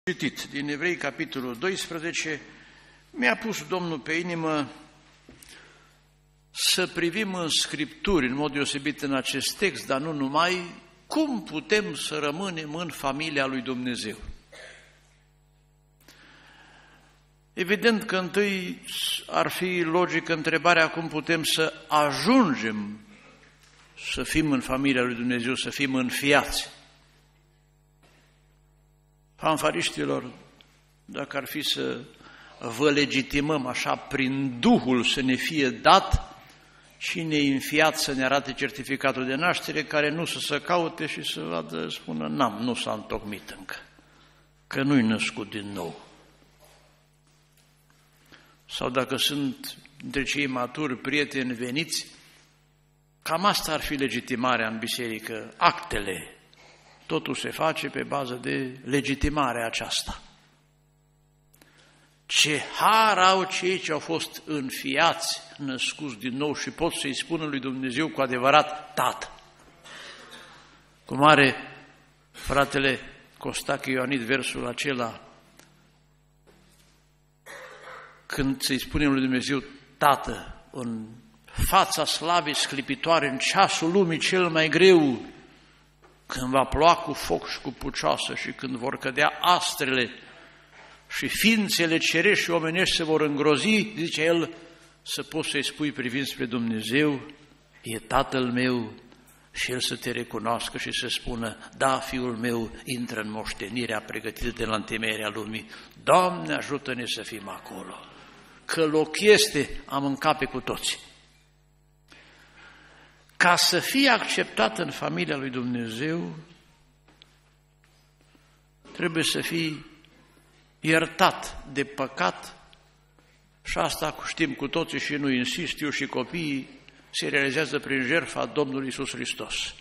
Citit din Evrei, capitolul 12, mi-a pus Domnul pe inimă să privim în Scripturi, în mod deosebit în acest text, dar nu numai, cum putem să rămânem în familia lui Dumnezeu. Evident că întâi ar fi logică întrebarea cum putem să ajungem să fim în familia lui Dumnezeu, să fim înfiați. Fanfariștilor, dacă ar fi să vă legitimăm așa prin Duhul să ne fie dat, cine e înfiat să ne arate certificatul de naștere, care nu să se caute și să vadă, spună, nu s-a întocmit încă, că nu-i născut din nou. Sau dacă sunt între cei maturi, prieteni veniți, cam asta ar fi legitimarea în biserică, actele. Totul se face pe bază de legitimarea aceasta. Ce har au cei ce au fost înfiați, născuți din nou și pot să-i spună lui Dumnezeu cu adevărat Tată. Cum are fratele Costache Ioanit versul acela, când să-i spunem lui Dumnezeu Tată, în fața slavei sclipitoare, în ceasul lumii cel mai greu, când va ploua cu foc și cu pucioasă și când vor cădea astrele și ființele cerești și omenești se vor îngrozi, zice el, să poți să-i spui privind spre Dumnezeu, e Tatăl meu, și el să te recunoască și să spună, da, fiul meu, intră în moștenirea pregătită de la întemeierea lumii. Doamne, ajută-ne să fim acolo, că loc este a mânca cu toți. Ca să fie acceptat în familia lui Dumnezeu, trebuie să fii iertat de păcat și asta știm cu toții și nu insist, eu și copiii, se realizează prin jertfa Domnului Iisus Hristos.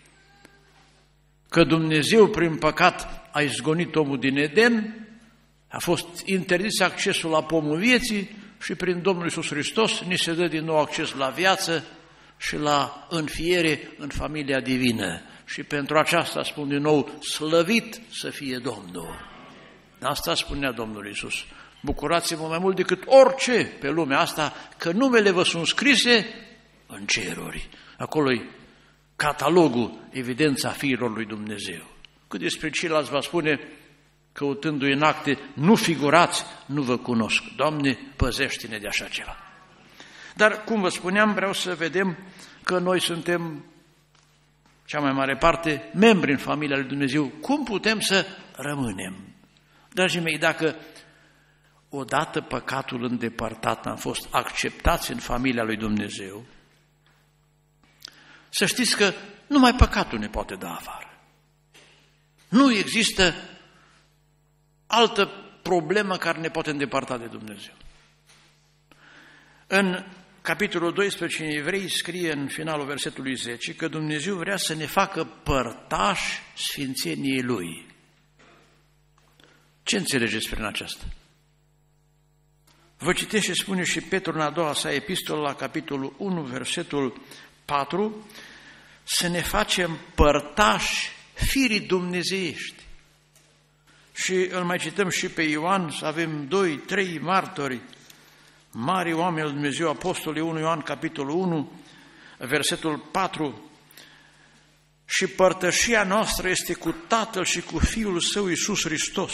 Că Dumnezeu prin păcat a izgonit omul din Eden, a fost interzis accesul la pomul vieții și prin Domnul Iisus Hristos ni se dă din nou acces la viață și la înfiere în familia divină. Și pentru aceasta spun din nou, slăvit să fie Domnul. Asta spunea Domnul Iisus. Bucurați-vă mai mult decât orice pe lumea asta, că numele vă sunt scrise în ceruri. Acolo-i catalogul, evidența fiilor lui Dumnezeu. Cât despre ceilalți va spune, căutându-i în acte, nu figurați, nu vă cunosc. Doamne, păzește-ne de așa ceva. Dar, cum vă spuneam, vreau să vedem că noi suntem, cea mai mare parte, membri în familia lui Dumnezeu. Cum putem să rămânem? Dragii mei, dacă odată păcatul îndepărtat am fost acceptați în familia lui Dumnezeu, să știți că numai păcatul ne poate da afară. Nu există altă problemă care ne poate îndepărta de Dumnezeu. În capitolul 12 în Evrei scrie în finalul versetului 10 că Dumnezeu vrea să ne facă părtași sfințeniei Lui. Ce înțelegeți prin aceasta? Vă citesc și spune și Petru în a doua sa epistolă la capitolul 1, versetul 4, să ne facem părtași firii dumnezeiești. Și îl mai cităm și pe Ioan, să avem 2-3 martori, mari oameni al Dumnezeu, apostolii 1 Ioan, capitolul 1, versetul 4, și părtășia noastră este cu Tatăl și cu Fiul Său Iisus Hristos.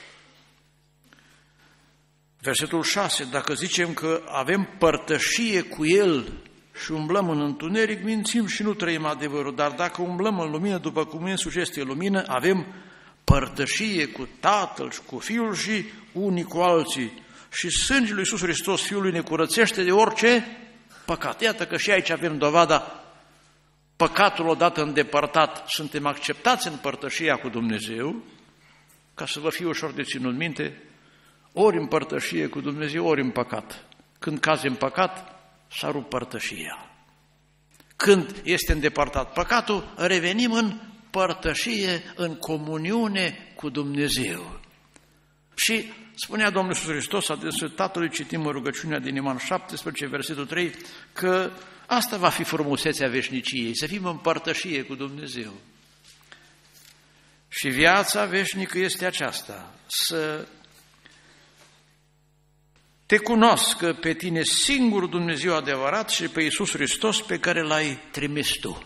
Versetul 6, dacă zicem că avem părtășie cu El și umblăm în întuneric, mințim și nu trăim adevărul, dar dacă umblăm în lumină, după cum însuși este lumină, avem părtășie cu Tatăl și cu Fiul și unii cu alții. Și sângele lui Iisus Hristos, Fiul lui, ne curățește de orice păcat. Iată că și aici avem dovada, păcatul odată îndepărtat, suntem acceptați în părtășia cu Dumnezeu, ca să vă fie ușor de ținut minte, ori în părtășie cu Dumnezeu, ori în păcat. Când cazi în păcat, s-a rupt părtășia. Când este îndepărtat păcatul, revenim în părtășie, în comuniune cu Dumnezeu. Și spunea Domnul Iisus Hristos, adresă Tatălui, citim în rugăciunea din Ioan 17, versetul 3, că asta va fi frumusețea veșniciei, să fim în părtășie cu Dumnezeu. Și viața veșnică este aceasta, să te cunoască pe tine singur Dumnezeu adevărat și pe Iisus Hristos pe care L-ai trimis tu.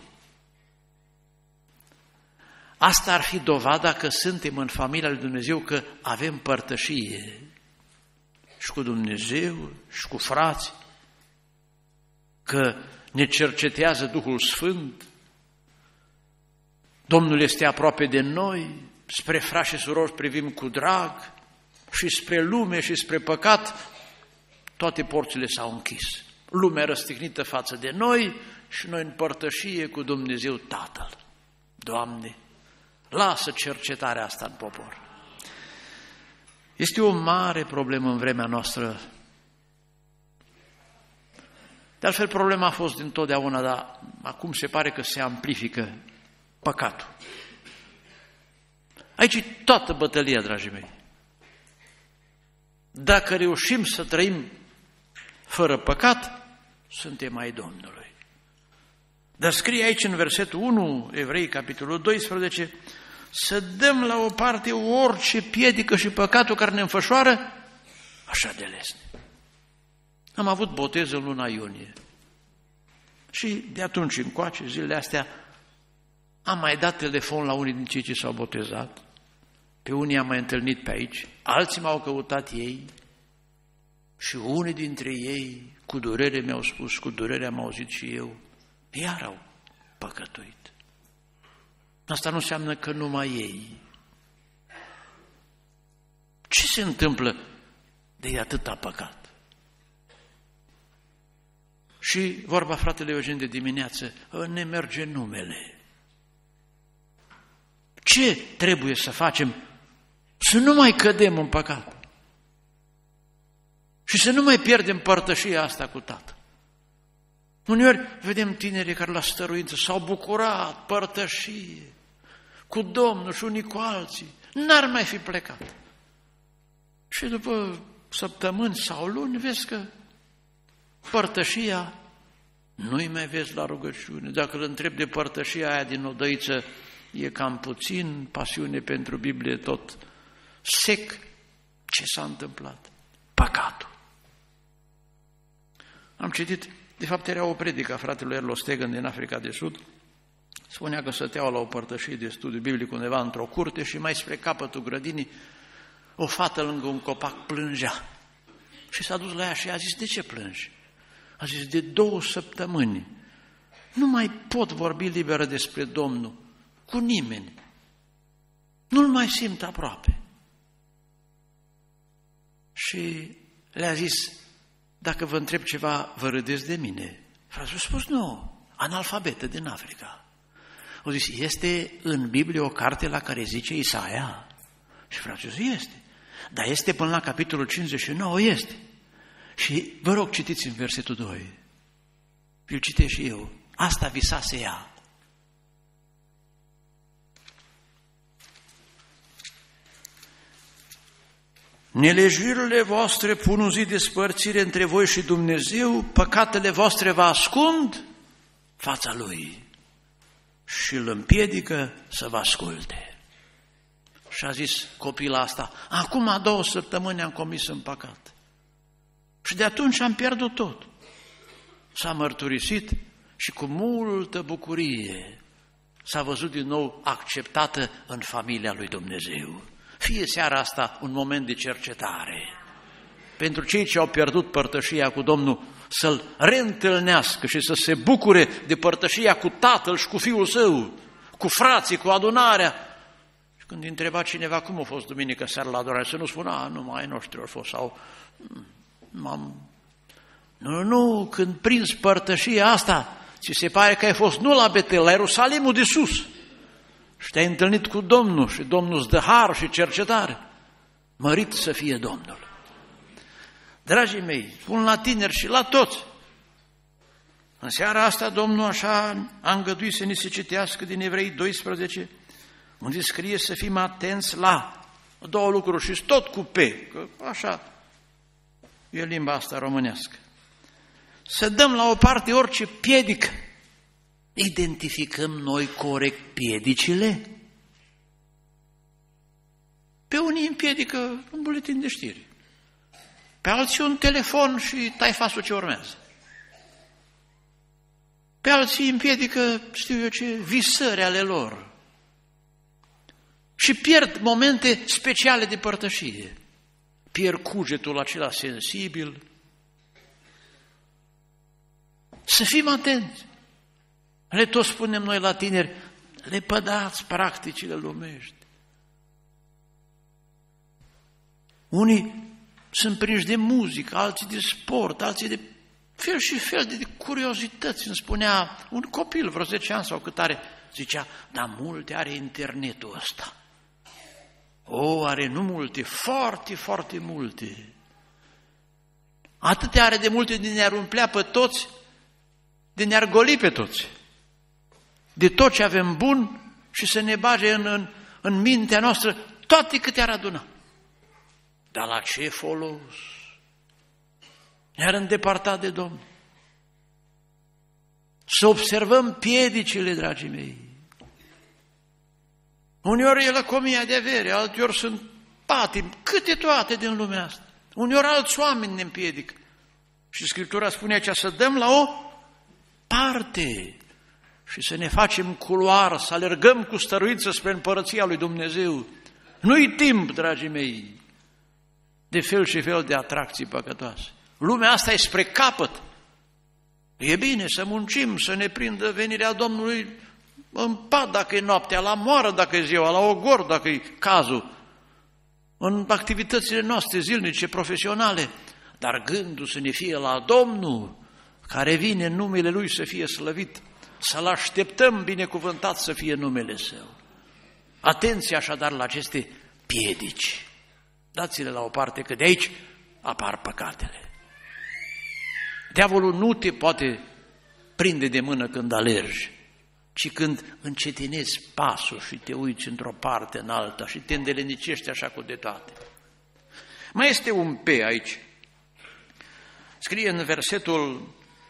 Asta ar fi dovada că suntem în familia lui Dumnezeu, că avem părtășie și cu Dumnezeu și cu frații, că ne cercetează Duhul Sfânt, Domnul este aproape de noi, spre frați și surori privim cu drag și spre lume și spre păcat toate porțile s-au închis. Lumea răstignită față de noi și noi în părtășie cu Dumnezeu Tatăl. Doamne, lasă cercetarea asta în popor. Este o mare problemă în vremea noastră. De altfel, problema a fost dintotdeauna, dar acum se pare că se amplifică păcatul. Aici e toată bătălia, dragii mei. Dacă reușim să trăim fără păcat, suntem ai Domnului. Dar scrie aici în versetul 1, Evrei, capitolul 12, să dăm la o parte orice piedică și păcatul care ne înfășoară așa de lesne. Am avut botez în luna iunie și de atunci încoace, zilele astea, am mai dat telefon la unii din cei ce s-au botezat, pe unii am mai întâlnit pe aici, alții m-au căutat ei și unii dintre ei cu durere mi-au spus, cu durere am auzit și eu, iar au păcătuit. Asta nu înseamnă că numai ei. Ce se întâmplă de atâta păcat? Și vorba fratele Eugen de dimineață, ne merge numele. Ce trebuie să facem? Să nu mai cădem în păcat. Și să nu mai pierdem părtășia asta cu Tatăl. Uneori vedem tineri care la stăruință s-au bucurat, părtășie, cu Domnul și unii cu alții. N-ar mai fi plecat. Și după săptămâni sau luni vezi că părtășia nu-i mai vezi la rugăciune. Dacă îl întrebi de părtășia aia din odăiță, e cam puțin, pasiune pentru Biblie tot sec. Ce s-a întâmplat? Păcatul. Am citit, de fapt era o predică a fratelui Erlo Stegan din Africa de Sud, spunea că stăteau la o părtășie de studiu biblic undeva într-o curte și mai spre capătul grădinii o fată lângă un copac plângea. Și s-a dus la ea și a zis, de ce plângi? A zis, de 2 săptămâni nu mai pot vorbi liberă despre Domnul cu nimeni. Nu-l mai simt aproape. Și le-a zis, dacă vă întreb ceva, vă râdeți de mine? Frații a spus, nu, analfabetă din Africa. Au zis, este în Biblie o carte la care zice Isaia? Și frații a zis, este. Dar este până la capitolul 59, este. Și vă rog, citiți în versetul 2. Eu citesc și eu. Asta visase ea. Nelejuirile voastre pun un zid de spărțire între voi și Dumnezeu, păcatele voastre vă ascund fața Lui și îl împiedică să vă asculte. Și a zis copila asta, acum 2 săptămâni am comis în păcat. Și de atunci am pierdut tot. S-a mărturisit și cu multă bucurie s-a văzut din nou acceptată în familia lui Dumnezeu. Fie seara asta un moment de cercetare. Pentru cei ce au pierdut părtășia cu Domnul, să-L reîntâlnească și să se bucure de părtășia cu Tatăl și cu Fiul Său, cu frații, cu adunarea. Și când întreba cineva cum a fost duminică seara la adunare, să nu spună, numai ai noștri au fost, sau Nu, când prinzi părtășia asta, ți se pare că ai fost nu la Betel, la Ierusalimul de sus. Și te-ai întâlnit cu Domnul și Domnul îți dă har și cercetare. Mărit să fie Domnul. Dragii mei, spun la tineri și la toți, în seara asta Domnul așa a îngăduit să ni se citească din Evrei 12, unde scrie să fim atenți la 2 lucruri și tot cu P, că așa e limba asta românească. Să dăm la o parte orice piedică. Identificăm noi corect piedicile? Pe unii împiedică un buletin de știri, pe alții un telefon și tai fasul ce urmează. Pe alții împiedică, știu eu ce, visări ale lor. Și pierd momente speciale de părtășie. Pierd cugetul acela sensibil. Să fim atenți. Le tot spunem noi la tineri, lepădați practicile lumești. Unii sunt prinși de muzică, alții de sport, alții de fel și fel de curiozități. Îmi spunea un copil, vreo 10 ani sau cât are, zicea, dar multe are internetul ăsta. O, are nu multe, foarte, foarte multe. Atâtea are de multe de ne-ar umplea pe toți, de ne-ar goli pe toți. De tot ce avem bun și să ne bage în mintea noastră toate câte ar aduna. Dar la ce folos? Ne-ar îndepărta de Domnul. Să observăm piedicile, dragii mei. Uneori e lăcomia de avere, alteori sunt patim, câte toate din lumea asta. Uneori alți oameni ne împiedică. Și Scriptura spune aici să dăm la o parte și să ne facem culoar, să alergăm cu stăruință spre împărăția lui Dumnezeu. Nu-i timp, dragii mei, de fel și fel de atracții păcătoase. Lumea asta e spre capăt. E bine să muncim, să ne prindă venirea Domnului în pat dacă e noaptea, la moară dacă e ziua, la ogor dacă e cazul, în activitățile noastre zilnice, profesionale, dar gândul să ne fie la Domnul, care vine în numele Lui să fie slăvit, să-L așteptăm binecuvântat să fie numele Său. Atenție așadar la aceste piedici. Dați-le la o parte, că de aici apar păcatele. Diavolul nu te poate prinde de mână când alergi, ci când încetinezi pasul și te uiți într-o parte în alta și te îndelenicești așa cu de toate. Mai este un P aici. Scrie în versetul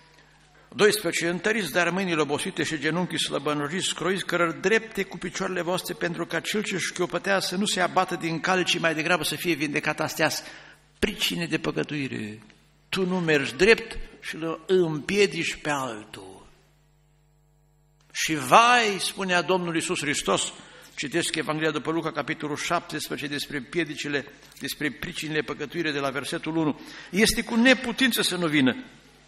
12, întăriți dar mâinile obosite și genunchii slăbănojiți, scroiți cărări drepte cu picioarele voastre, pentru ca cel ce șchiopătea să nu se abată din cale, ci mai degrabă să fie vindecat. Astea-s pricine de păcătuire. Tu nu mergi drept și îl împiedici pe altul. Și vai, spunea Domnul Iisus Hristos, citesc Evanghelia după Luca, capitolul 17, despre piedicile, despre pricinile păcătuire de la versetul 1. Este cu neputință să nu vină,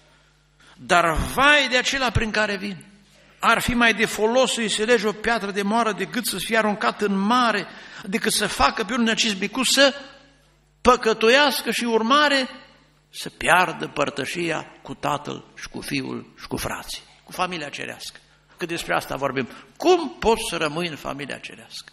dar vai de acela prin care vin. Ar fi mai de folos să-i se lege o piatră de moară decât să fie aruncat în mare, decât să facă pe unul acest micuț să păcătuiască și urmare să piardă părtășia cu tatăl și cu fiul și cu frații, cu familia cerească. Că despre asta vorbim. Cum poți să rămâi în familia cerească?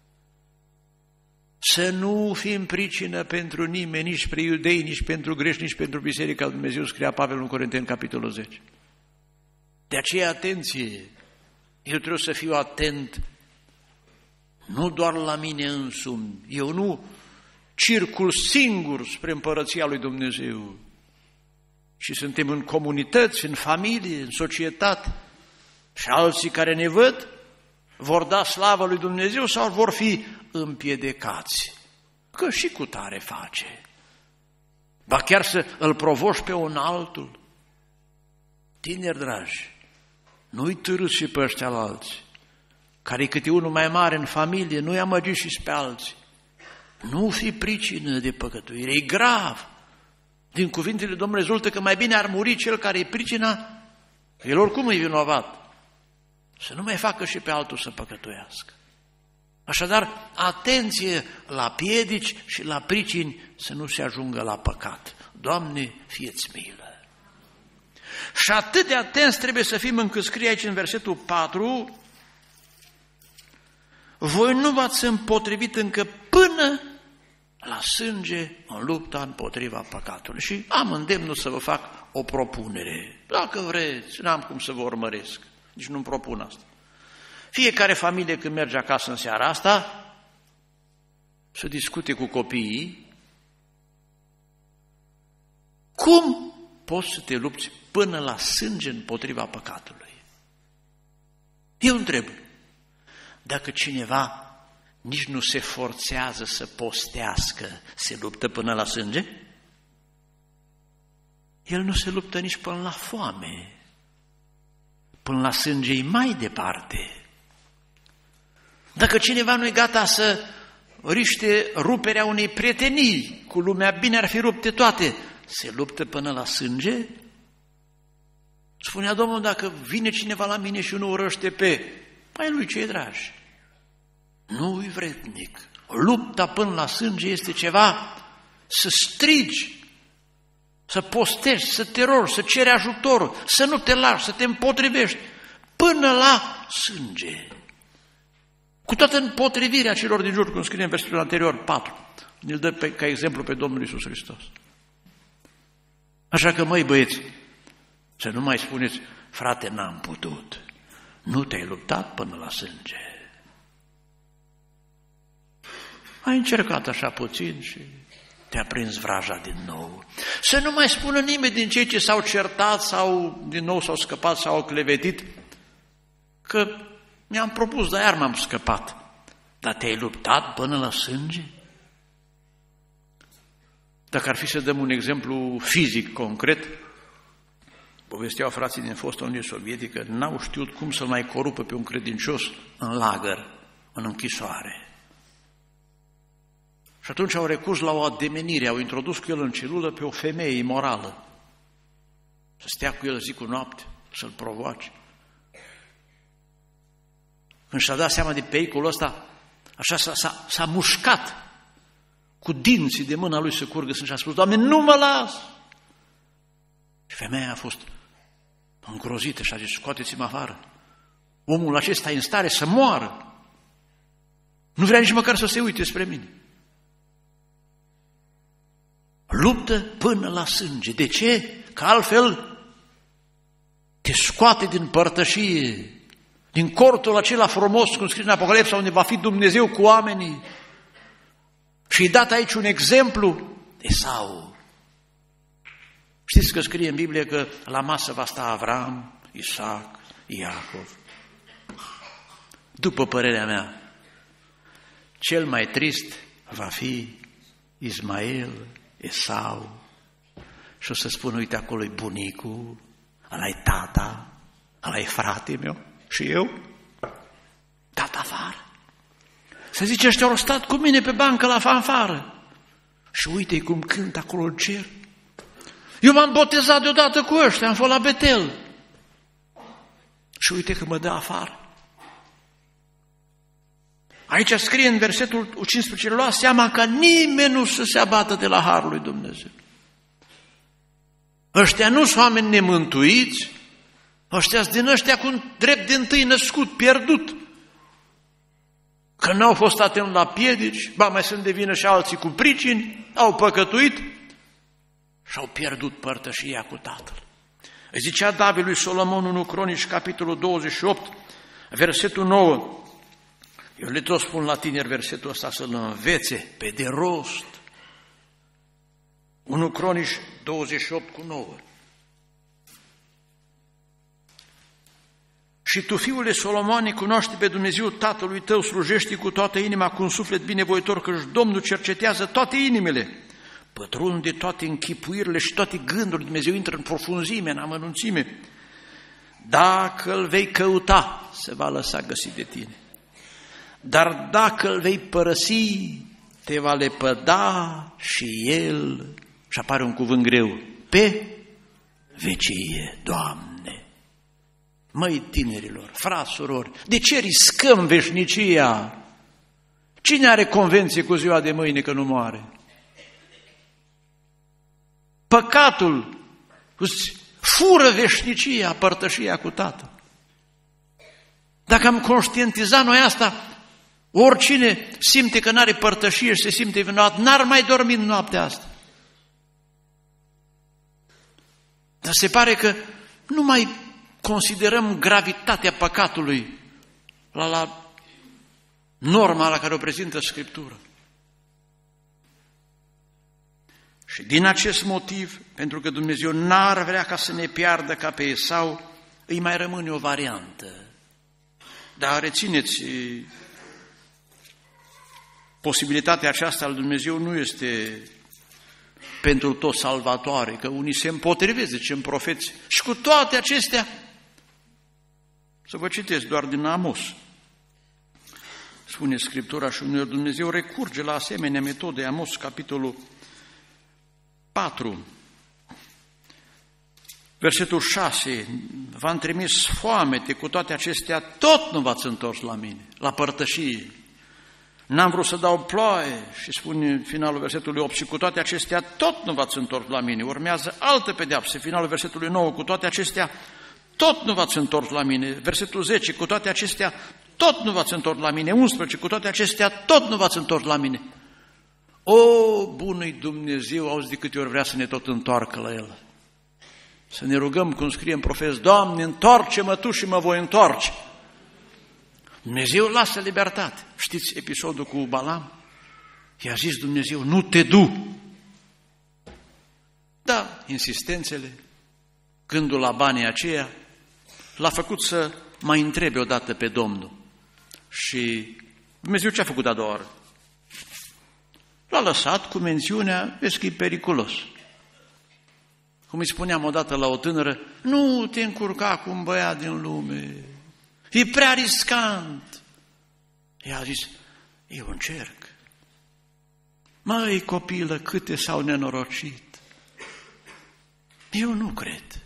Să nu fim pricină pentru nimeni, nici pentru iudei, nici pentru greși, nici pentru Biserica lui Dumnezeu, scria Pavel în Corinteni, capitolul 10. De aceea, atenție, eu trebuie să fiu atent, nu doar la mine însumi, eu nu circul singur spre împărăția lui Dumnezeu, ci suntem în comunități, în familie, în societate, și alții care ne văd vor da slavă lui Dumnezeu sau vor fi împiedicați. Că și cu tare face. Ba chiar să îl provoși pe un altul. Tineri dragi, nu-i târâți și pe ăștia la alții, care-i câte unul mai mare în familie, nu-i amăgi și pe alții. Nu fi pricină de păcătuire, e grav. Din cuvintele Domnului rezultă că mai bine ar muri cel care e pricina, el oricum e vinovat. Să nu mai facă și pe altul să păcătuiască. Așadar, atenție la piedici și la pricini să nu se ajungă la păcat. Doamne, fie-ți milă! Și atât de atenți trebuie să fim încât scrie aici în versetul 4, voi nu v-ați împotrivit încă până la sânge în lupta împotriva păcatului. Și am îndemnul să vă fac o propunere. Dacă vreți, n-am cum să vă urmăresc. Nici nu-mi propun asta. Fiecare familie când merge acasă în seara asta să discute cu copiii cum poți să te lupți până la sânge împotriva păcatului. Eu întreb, dacă cineva nici nu se forțează să postească, se luptă până la sânge? El nu se luptă nici până la foame, până la sânge e mai departe. Dacă cineva nu e gata să riște ruperea unei prietenii cu lumea, bine ar fi rupte toate, se luptă până la sânge? Spunea Domnul, dacă vine cineva la mine și nu urăște pe mai lui cei dragi, nu-i vrednic. Lupta până la sânge este ceva să strigi, să postești, să te rogi, să ceri ajutor, să nu te lași, să te împotrivești până la sânge. Cu toată împotrivirea celor din jur, cum scrie în versetul anterior, 4, ne-l dă ca exemplu pe Domnul Iisus Hristos. Așa că, măi băieți, să nu mai spuneți, frate, n-am putut, nu te-ai luptat până la sânge. Ai încercat așa puțin și te-a prins vraja din nou. Să nu mai spună nimeni din cei ce s-au certat sau din nou s-au scăpat sau au clevetit că mi-am propus, dar iar m-am scăpat. Dar te-ai luptat până la sânge? Dacă ar fi să dăm un exemplu fizic concret, povesteau frații din fosta Uniune Sovietică, n-au știut cum să-l mai corupă pe un credincios în lagăr, în închisoare. Și atunci au recurs la o ademenire, au introdus cu el în celulă pe o femeie imorală, să stea cu el zi cu noapte, să-l provoace. Când și-a dat seama de pericolul ăsta, așa s-a mușcat cu dinții de mâna lui să curgă sânge și a spus, Doamne, nu mă las! Și femeia a fost îngrozită și a zis, scoateți-mă afară. Omul acesta e în stare să moară. Nu vrea nici măcar să se uite spre mine. Luptă până la sânge. De ce? Că altfel te scoate din părtășie, din cortul acela frumos, cum scrie în Apocalipsa, unde va fi Dumnezeu cu oamenii. Și îi dat aici un exemplu, Esau. Știți că scrie în Biblie că la masă va sta Avram, Isaac, Iacov. După părerea mea, cel mai trist va fi Ismael, Esau. Și o să spun, uite, acolo-i bunicul, ăla-i tata, ăla-i frate meu și eu, dat afară. Să zice, ăștia au stat cu mine pe bancă la fanfară. Și uite cum cântă acolo în cer. Eu m-am botezat deodată cu ăștia, am fost la Betel. Și uite că mă dă afară. Aici scrie în versetul 15, lua seama ca nimeni nu să se abată de la harul lui Dumnezeu. Ăștia nu sunt oameni nemântuiți, ăștia-s din ăștia cu un drept de întâi născut, pierdut. Că n-au fost atenți la piedici, ba mai sunt de vină și alții cu pricini, au păcătuit și au pierdut părtășia cu Tatăl. Îi zicea David lui Solomon, 1 Cronici, capitolul 28, versetul 9. Eu le tot spun la tineri versetul ăsta să-l învețe pe de rost. 1 Cronici 28 cu 9. Și tu, fiule Solomone, cunoaște pe Dumnezeu Tatălui tău, slujește cu toată inima, cu un suflet binevoitor, căci Domnul cercetează toate inimile, pătrunde toate închipuirile și toate gândurile. Dumnezeu intră în profunzime, în amănunțime. Dacă îl vei căuta, se va lăsa găsit de tine. Dar dacă îl vei părăsi, te va lepăda și el, și apare un cuvânt greu, pe vecie, Doamne. Măi tinerilor, frați, surori, de ce riscăm veșnicia? Cine are convenție cu ziua de mâine că nu moare? Păcatul îți fură veșnicia, părtășia cu Tatăl. Dacă am conștientizat noi asta, oricine simte că n-are părtășie și se simte vinovat, n-ar mai dormi în noaptea asta. Dar se pare că nu mai considerăm gravitatea păcatului la norma la care o prezintă Scriptura. Și din acest motiv, pentru că Dumnezeu n-ar vrea ca să ne piardă ca pe Esau, îi mai rămâne o variantă. Dar rețineți posibilitatea aceasta al Dumnezeu nu este pentru toți salvatoare, că unii se împotrivesc, zicem profeți. Și cu toate acestea, să vă citesc doar din Amos. Spune Scriptura și uneori Dumnezeu recurge la asemenea metode. Amos, capitolul 4, versetul 6, v-am trimis foamete, cu toate acestea tot nu v-ați întors la mine, la părtășie. N-am vrut să dau ploaie și spune în finalul versetului 8 și cu toate acestea tot nu v-ați întors la mine. Urmează altă pedeapsă, finalul versetului 9, cu toate acestea tot nu v-ați întors la mine. Versetul 10, cu toate acestea tot nu v-ați întors la mine. 11, cu toate acestea tot nu v-ați întors la mine. O, bună-i Dumnezeu, auzi de câte ori vrea să ne tot întoarcă la El. Să ne rugăm, cum scrie în profeți, Doamne, întoarce-mă Tu și mă voi întoarce. Dumnezeu lasă libertate. Știți episodul cu Balam? I-a zis Dumnezeu, nu te du. Da, insistențele, gândul la banii aceia, l-a făcut să mai întrebe odată pe Domnul. Și Dumnezeu ce a făcut a doua oară? L-a lăsat cu mențiunea, vezi că e periculos. Cum îi spuneam odată la o tânără, nu te încurca cu un băiat din lume, e prea riscant. Ea a zis, eu încerc. Măi, copilă, câte s-au nenorocit. Eu nu cred.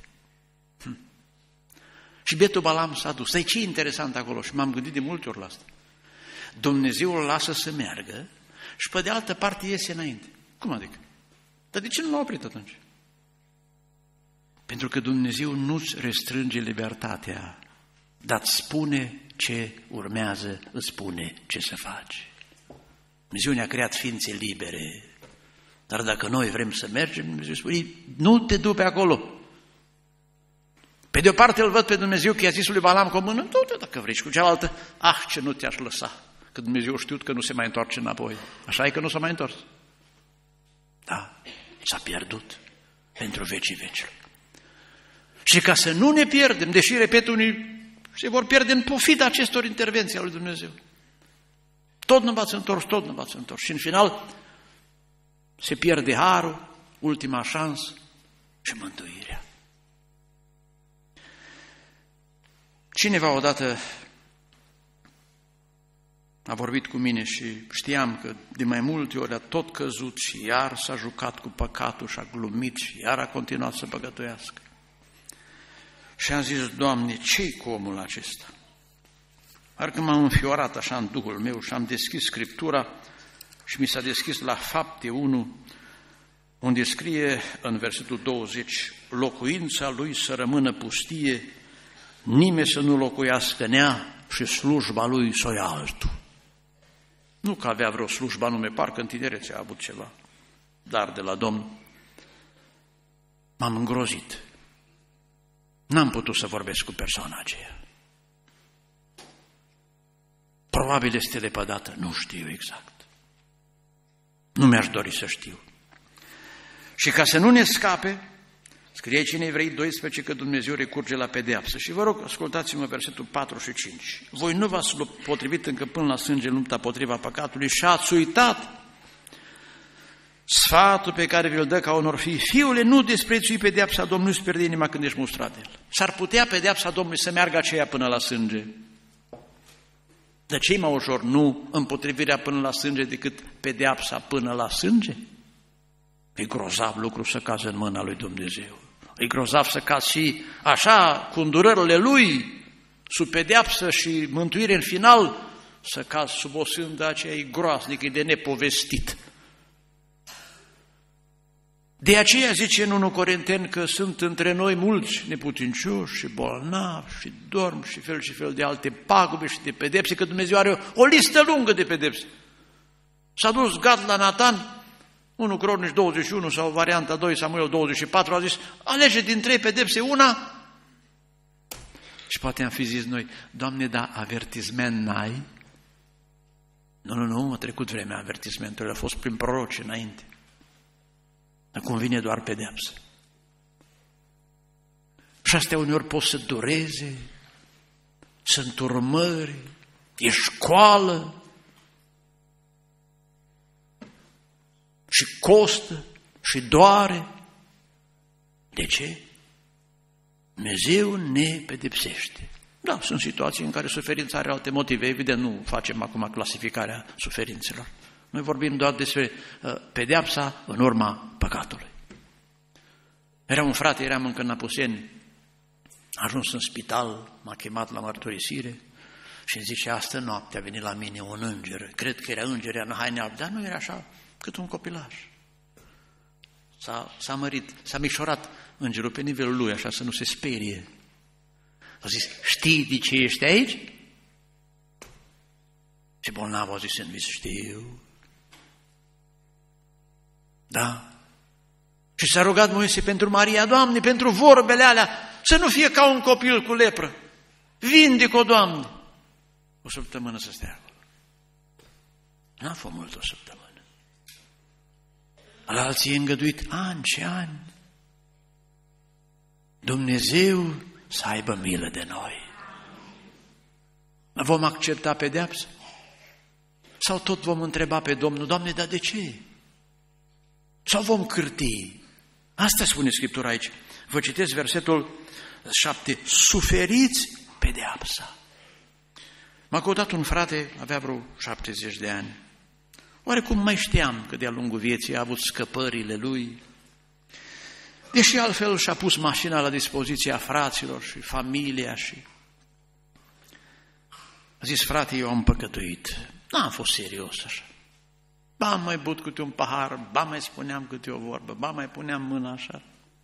Și bietul Balam s-a dus. Dar ce e interesant acolo? Și m-am gândit de multe ori la asta. Dumnezeu îl lasă să meargă și pe de altă parte iese înainte. Cum adică? Dar de ce nu l-a oprit atunci? Pentru că Dumnezeu nu-ți restrânge libertatea, dar îți spune ce urmează, îți spune ce să faci. Dumnezeu ne-a creat ființe libere, dar dacă noi vrem să mergem, Dumnezeu spune, nu te du pe acolo. Pe de o parte îl văd pe Dumnezeu că i-a zis lui Balam cu o mână, du-te dacă vrei, și cu cealaltă, ce nu te-aș lăsa, că Dumnezeu știut că nu se mai întoarce înapoi. Așa e că nu s-a mai întors. Da, s-a pierdut pentru vecii vecilor. Și ca să nu ne pierdem, deși, repet, unii se vor pierde în pofida acestor intervenții ale lui Dumnezeu. Tot nu v-ați întors, tot nu v-ați întors. Și în final se pierde harul, ultima șansă și mântuirea. Cineva odată a vorbit cu mine și știam că de mai multe ori a tot căzut și iar s-a jucat cu păcatul și a glumit și iar a continuat să păcătuiască. Și am zis, Doamne, ce-i cu omul acesta? Parcă m-am înfiorat așa în Duhul meu și am deschis Scriptura și mi s-a deschis la Fapte 1, unde scrie în versetul 20, locuința lui să rămână pustie, nimeni să nu locuiască în ea și slujba lui să o ia altul. Nu că avea vreo slujbă anume, parcă în tinerețe a avut ceva, dar de la Domnul. M-am îngrozit. N-am putut să vorbesc cu persoana aceea. Probabil este lepădată, nu știu exact. Nu mi-aș dori să știu. Și ca să nu ne scape, scrie aici în Evrei 12 că Dumnezeu recurge la pedeapsă. Și vă rog, ascultați-mă versetul 4 și 5. Voi nu v-ați potrivit încă până la sânge în lupta potriva păcatului și ați uitat sfatul pe care vi-l dă ca unor fii. Fiule, nu desprețui pedeapsa Domnului, să pierde inima când ești mustrat de el. S-ar putea pedeapsa Domnului să meargă aceea până la sânge. De ce-i mai ușor nu împotrivirea până la sânge decât pedeapsa până la sânge? E grozav lucru să cazi în mâna lui Dumnezeu. E grozav să cazi și așa, cu îndurările lui, sub pedeapsă și mântuire în final, să cazi sub o sândă aceea e groaznică, e de nepovestit. De aceea zice în 1 Corinteni că sunt între noi mulți neputincioși și bolnavi și dorm și fel de alte pagube și de pedepse, că Dumnezeu are o listă lungă de pedepse. S-a dus Gad la Natan, 1 Cronici 21 sau varianta 2 Samuel 24, a zis, alege din 3 pedepse una. Și poate am fi zis noi, Doamne, da, avertisment n-ai? Nu, a trecut vremea avertismentului, a fost prin proroci înainte. Acum vine doar pedeapsă. Și astea uneori pot să dureze, să înturmări, e școală. și costă și doare. De ce? Dumnezeu ne pedepsește. Da, sunt situații în care suferința are alte motive. Evident, nu facem acum clasificarea suferințelor. Noi vorbim doar despre pedeapsa în urma păcatului. Era un frate, eram încă în Apuseni, a ajuns în spital, m-a chemat la mărturisire și îmi zice, astă noapte a venit la mine un înger, cred că era înger, era în haine albe, dar nu era așa, cât un copilaș. S-a mărit, s-a micșorat îngerul pe nivelul lui, așa să nu se sperie. A zis, știi de ce ești aici? Și bolnavul a zis în vis, știu. Da. Și s-a rugat Moise pentru Maria, Doamne, pentru vorbele alea, să nu fie ca un copil cu lepră. Vindică-o, Doamne. O săptămână să stea acolo. N-a fost mult o săptămână. La alții e îngăduit ani și ani. Dumnezeu să aibă milă de noi. Vom accepta pedeapsa? Sau tot vom întreba pe Domnul, Doamne, dar de ce? Sau vom cârti? Asta spune Scriptura aici. Vă citesc versetul 7. Suferiți pedeapsa. M-a căutat un frate, avea vreo 70 de ani. Oarecum mai știam că de-a lungul vieții a avut scăpările lui, deși altfel și-a pus mașina la dispoziția fraților și familia și... A zis, frate, eu am păcătuit. N-am fost serios așa. Ba mai but câte un pahar, ba mai spuneam câte o vorbă, ba mai puneam mâna așa.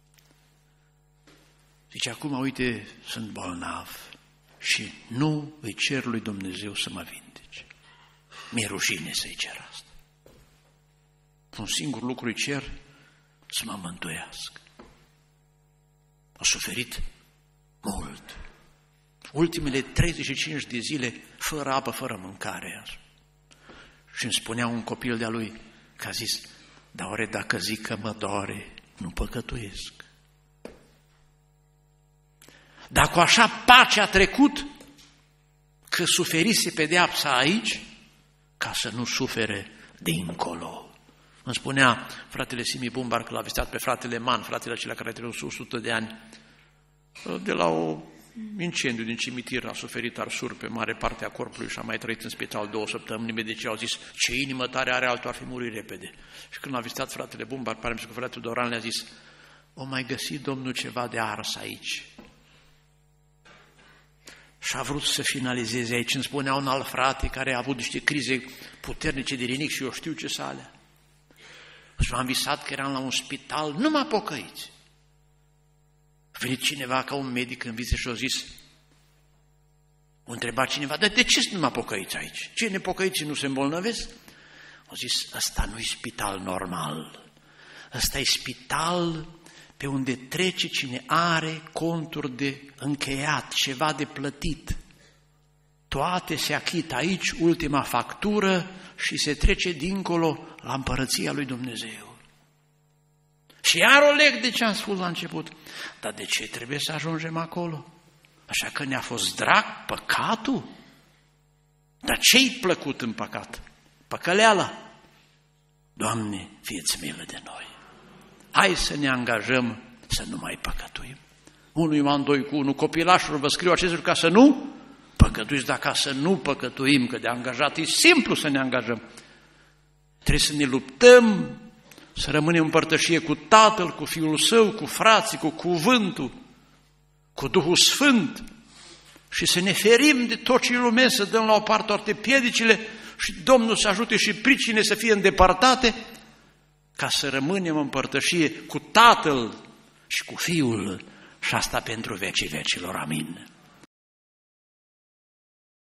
Zice, acum, uite, sunt bolnav și nu îi cer lui Dumnezeu să mă vindece. Mi-e rușine să-i cer asta. Un singur lucru îi cer, să mă mântuiască. A suferit mult. Ultimele 35 de zile fără apă, fără mâncare. Și îmi spunea un copil de-a lui că a zis, dar oare dacă zic că mă doare, nu păcătuiesc. Dar cu așa pace a trecut că suferise pedeapsa aici ca să nu sufere dincolo. Îmi spunea fratele Simi Bumbar că l-a vizitat pe fratele Man, fratele acela care a trăit 100 de ani, de la o incendiu din cimitir, a suferit arsuri pe mare parte a corpului și a mai trăit în spital 2 săptămâni. Medici au zis, ce inimă tare are, altul ar fi murit repede. Și când a vizitat fratele Bumbar, pare că fratele Doran le-a zis, o mai găsit Domnul ceva de ars aici. Și a vrut să finalizeze aici. Îmi spunea un alt frate care a avut niște crize puternice de rinic și eu știu ce să alea. Și m-am visat că eram la un spital, numai pocăiți. A venit cineva ca un medic în vize și a zis, o întreba cineva, dar de ce sunt numai pocăiți aici? Ce nepocăiții nu se îmbolnăvesc? A zis, ăsta nu e spital normal, ăsta e spital pe unde trece cine are conturi de încheiat, ceva de plătit. Toate se achită aici, ultima factură și se trece dincolo la împărăția lui Dumnezeu. Și iar o leg de ce am spus la început. Dar de ce trebuie să ajungem acolo? Așa că ne-a fost drag păcatul? Dar ce-i plăcut în păcat? Păcăleala. Doamne, fie-ți milă de noi. Hai să ne angajăm să nu mai păcătuim. 1 Ioan 2:1, copilașilor, vă scriu acest lucru ca să nu păcătuiți, dar ca să nu păcătuim, că de angajat e simplu să ne angajăm. Trebuie să ne luptăm, să rămânem în părtășie cu Tatăl, cu Fiul Său, cu frații, cu Cuvântul, cu Duhul Sfânt și să ne ferim de tot ce e lume, să dăm la o parte toate piedicile și Domnul să ajute și pricine să fie îndepărtate, ca să rămânem în părtășie cu Tatăl și cu Fiul și asta pentru vecii vecilor. Amin.